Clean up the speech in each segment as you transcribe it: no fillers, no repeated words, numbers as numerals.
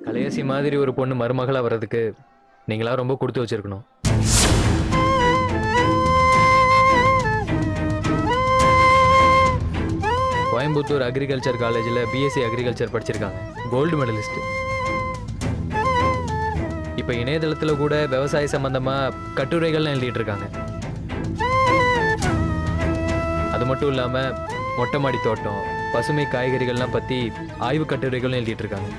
கலையரசி மாதிரி ஒரு பொண்ணு மருமகளா வர்றதுக்கு நீங்களா ரொம்ப கொடுத்து வச்சிருக்கணும். கோயம்புத்தூர் அக்ரிகல்ச்சர் காலேஜில் பிஎஸ்சி அக்ரிகல்ச்சர் படிச்சிருக்காங்க. Gold medalist. இப்போ இணையதளத்தில் கூட விவசாய சம்பந்தமாக கட்டுரைகள்லாம் எழுதிட்டு இருக்காங்க. அது மட்டும் இல்லாமல் மொட்டை மாடி தோட்டம், பசுமை காய்கறிகள்லாம் பற்றி ஆய்வு கட்டுரைகளும் எழுதிட்டு இருக்காங்க.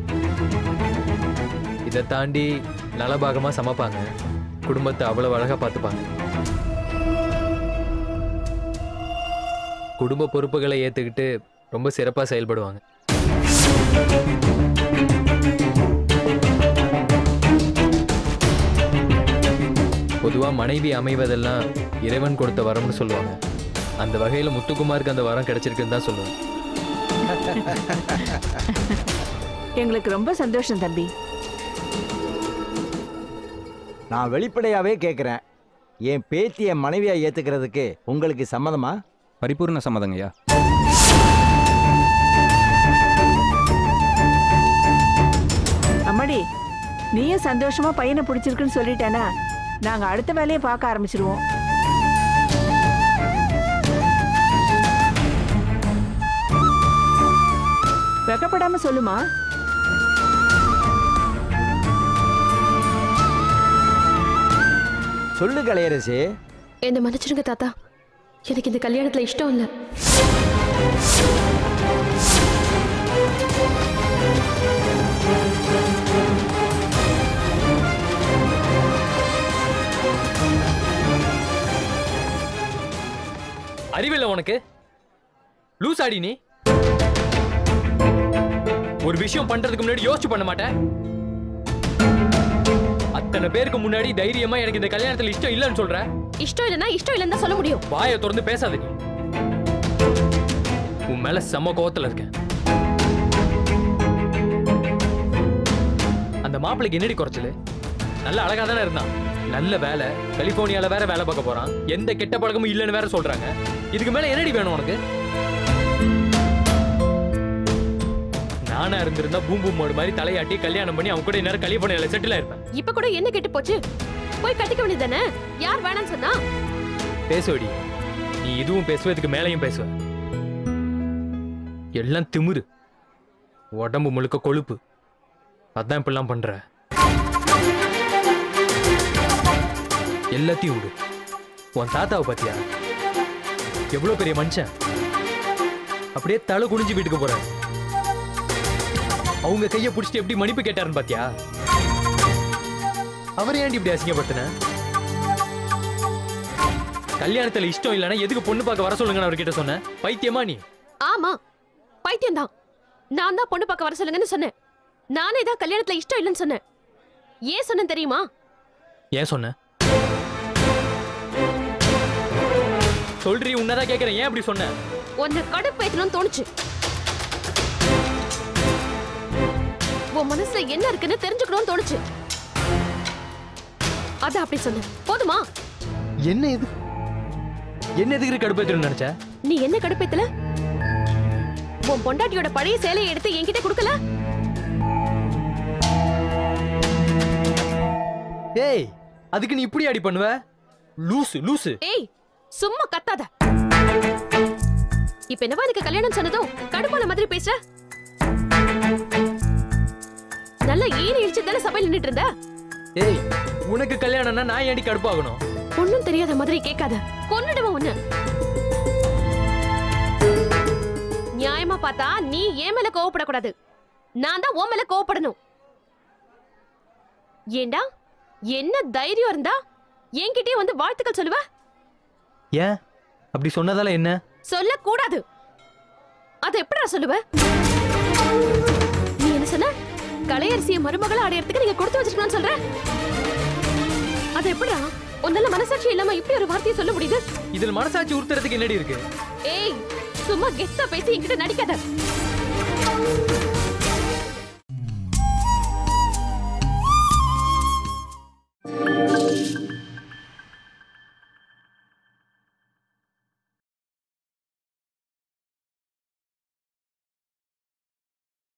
இதை தாண்டி நலபாகமாக சமைப்பாங்க. குடும்பத்தை அவ்வளவு அழகாக பார்த்துப்பாங்க. குடும்ப பொறுப்புகளை ஏற்றுக்கிட்டு ரொம்ப சிறப்பாக செயல்படுவாங்க. பொதுவாக மனைவி அமைவதெல்லாம் இறைவன் கொடுத்த வரம்னு சொல்லுவாங்க. அந்த வகையில் முத்துக்குமாருக்கு அந்த வரம் கிடைச்சிருக்குன்னு தான் சொல்லுவேன். எங்களுக்கு ரொம்ப சந்தோஷம் தம்பி. நான் வெளிப்படையாவே கேட்குறேன், என் பேத்திய மனைவியா ஏத்துக்கிறதுக்கு உங்களுக்கு சம்மதமா? பரிபூர்ண சம்மதங்கய்யா. அம்மாடி, நீயும் சந்தோஷமா பையனை பிடிச்சிருக்குன்னு சொல்லிட்டேனா நாங்க அடுத்த வேலையை பார்க்க ஆரம்பிச்சிருவோம். வெக்கப்படாம சொல்லுமா. சொல்லு கலையரசி. என்ன மன்னிச்சிருங்க தாத்தா, எனக்கு இந்த கல்யாணத்துல இஷ்டம் இல்லை. அறிவில்லை உனக்கு? லூஸ் ஆடி நீ. ஒரு விஷயம் பண்றதுக்கு முன்னாடி யோசிச்சு பண்ண மாட்டேன். அத்தனை பேருக்கு முன்னாடி தைரியமா எனக்கு இந்த கல்யாணத்துல இஷ்டம் இல்லைன்னு சொல்ற. இஷ்டம் இல்லைன்னா இஷ்டம் இல்லைன்னு தான் சொல்ல முடியும். வாயை திறந்து பேசாத நீ. உன் மேல செம்ம கோவத்துல இருக்கேன். அந்த மாப்பிளைக்கு என்னடி குறைச்சலு? நல்ல அழகா தானே இருந்தான். நல்ல வேலை, கலிபோர்னியால வேற வேலை பார்க்க போறான். எந்த கெட்ட பழக்கமும் இல்லைன்னு வேற சொல்றாங்க. இதுக்கு மேல என்னடி வேணும் உனக்கு? நானா இருந்திருந்தா பூம் பூம் மோடு மாதிரி தலையாட்டி கல்யாணம் பண்ணி அவங்க கூட நேரம் கலிபோர்னியால செட்டில் ஆயிருப்பேன். இப்ப கூட என்ன கெட்டு போச்சு? போய் கட்டிக்க வேண்டியதானே? யார் வேணான்னு சொன்னா? பேசுவடி. நீ இதுவும் பேசுவ, இதுக்கு மேலையும் பேசுவ. எல்லாம் திமிரு, உடம்பு முழுக்க கொழுப்பு. அதான் இப்பெல்லாம் பண்ற. எல்லாத்தையும் விடு. உன் தாத்தாவை பத்தியா? எவ்வளவு பெரிய மனுஷன். அப்படியே தலை குனிஞ்சு வீட்டுக்கு போற. அவங்க கையை பிடிச்சிட்டு எப்படி மன்னிப்பு கேட்டாருன்னு பாத்தியா? அவர் ஏன்டி இப்படி அசிங்கப்படுத்தின? கல்யாணத்துல இஷ்டம் இல்லைன்னா எதுக்கு பொண்ணு பார்க்க வர சொல்லுங்கன்னு அவர்கிட்ட சொன்ன? பைத்தியமா நீ? ஆமா, பைத்தியம் தான். நான் தான் பொண்ணு பார்க்க வர சொல்லுங்கன்னு சொன்னேன். நானே தான் கல்யாணத்துல இஷ்டம் இல்லைன்னு சொன்னேன். ஏன் சொன்னேன் தெரியுமா? ஏன் சொன்ன? சொல்றீ, உன்னதான் கேக்குறேன். ஏன் அப்படி சொன்ன? உன்னை கடுப்பேத்தணும்னு தோணுச்சு. உன் மனசுல என்ன இருக்குன்னு தெரிஞ்சுக்கணும்னு தோணுச்சு. அத அப்படி சொன்ன. போதுமா? என்ன இது? என்ன எதுக்கு கடுப்பேத்தணும்னு நினைச்ச? நீ என்ன கடுப்பேத்தல? உன் பொண்டாட்டியோட பழைய சேலையை எடுத்து என்கிட்ட கொடுக்கல? ஏய், அதுக்கு நீ இப்படி அடி பண்ணுவ? லூசு லூசு. ஏய், சும்மா கத்தாத. இப்ப என்னவா எனக்கு கல்யாணம் சொன்னதும் கடுப்பான மாதிரி பேசுற? நல்ல ஈர இடிச்சு தானே சபையில் நின்னுட்டு இருந்த. ஏய், உனக்கு கல்யாணம்னா நான் ஏன்டி கடுப்பாகணும்? ஒண்ணும் தெரியாத மாதிரி கேட்காத. கொன்னுடுவேன் உன்னை. நியாயமா பார்த்தா நீ ஏன் மேல கோவப்படக்கூடாது. நான் தான் உன் மேல கோவப்படணும். ஏண்டா, என்ன தைரியம் இருந்தா என்கிட்டயே வந்து வாழ்த்துக்கள் சொல்லுவ? ஏன் அப்படி சொன்னதால என்ன? சொல்லக்கூடாது. அதை எப்படா சொல்லுவ? நீ என்ன சொன்ன? கலையரசிய மருமகளை அடையறதுக்கு நீங்க கொடுத்து வச்சிருக்கணும்னு சொல்ற. அது எப்படா உன்னால மனசாட்சி இல்லாம இப்படி ஒரு வார்த்தையை சொல்ல முடியுது? இதில் மனசாட்சி உறுத்துறதுக்கு என்னடி இருக்கு? ஏய், சும்மா கெத்தா பேசி என்கிட்ட நடிக்காத.